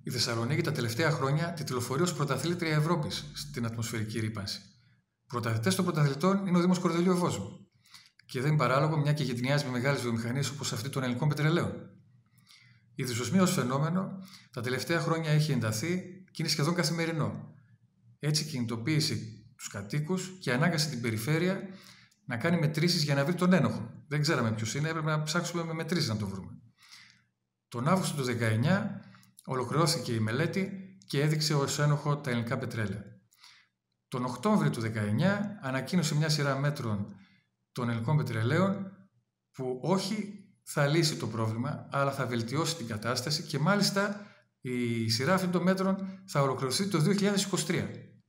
Η Θεσσαλονίκη τα τελευταία χρόνια τιτλοφορεί ως πρωταθλήτρια Ευρώπης στην ατμοσφαιρική ρύπανση. Πρωταθλητές των πρωταθλητών είναι ο Δήμος Κορδελιού Ευώσου. Και δεν είναι παράλογο, μια και γειτονιάζει με μεγάλες βιομηχανίες όπως αυτή των ελληνικών πετρελαίων. Η δυσοσμία ως φαινόμενο τα τελευταία χρόνια έχει ενταθεί και είναι σχεδόν καθημερινό. Έτσι κινητοποίησε τους κατοίκους και ανάγκασε την περιφέρεια να κάνει μετρήσεις για να βρει τον ένοχο. Δεν ξέραμε ποιος είναι, έπρεπε να ψάξουμε με μετρήσεις να το βρούμε. Τον Αύγουστο του 19 ολοκληρώθηκε η μελέτη και έδειξε ως ένοχο τα ελληνικά πετρέλαια. Τον Οκτώβριο του 19 ανακοίνωσε μια σειρά μέτρων των ελληνικών πετρελαίων που όχι θα λύσει το πρόβλημα, αλλά θα βελτιώσει την κατάσταση και μάλιστα η σειρά αυτών των μέτρων θα ολοκληρωθεί το 2023.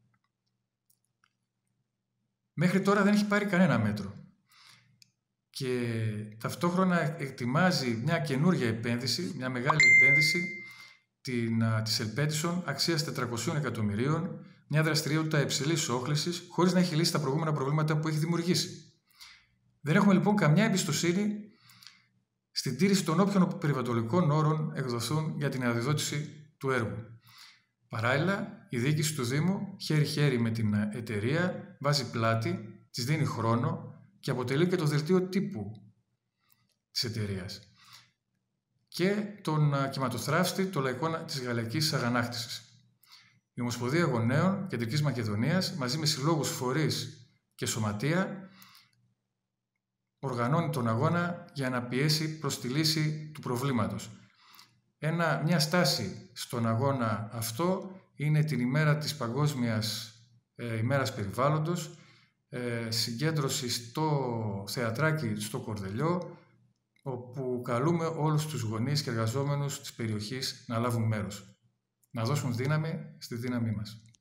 Μέχρι τώρα δεν έχει πάρει κανένα μέτρο και ταυτόχρονα ετοιμάζει μια καινούργια επένδυση, μια μεγάλη επένδυση της Ελπέτισον αξίας 400 εκατομμυρίων, μια δραστηριότητα υψηλής όχλησης, χωρίς να έχει λύσει τα προηγούμενα προβλήματα που έχει δημιουργήσει. Δεν έχουμε λοιπόν καμιά εμπιστοσύνη στην τήρηση των όποιων περιβαλλοντικών όρων εκδοθούν για την αδειοδότηση του έργου. Παράλληλα, η διοίκηση του Δήμου χέρι-χέρι με την εταιρεία βάζει πλάτη, της δίνει χρόνο και αποτελεί και το δελτίο τύπου της εταιρείας και τον κυματοθράφστη των λαϊκών της Γαλλικής Αγανάκτησης. Η Ομοσπονδία Γονέων Κεντρικής Μακεδονίας μαζί με συλλόγους, φορείς και σωματεία οργανώνει τον αγώνα για να πιέσει προς τη λύση του προβλήματος. Μια στάση στον αγώνα αυτό είναι την ημέρα της Παγκόσμιας ημέρας περιβάλλοντος, συγκέντρωση στο θεατράκι στο Κορδελιό, όπου καλούμε όλους τους γονείς και εργαζόμενους της περιοχής να λάβουν μέρος, να δώσουν δύναμη στη δύναμή μας.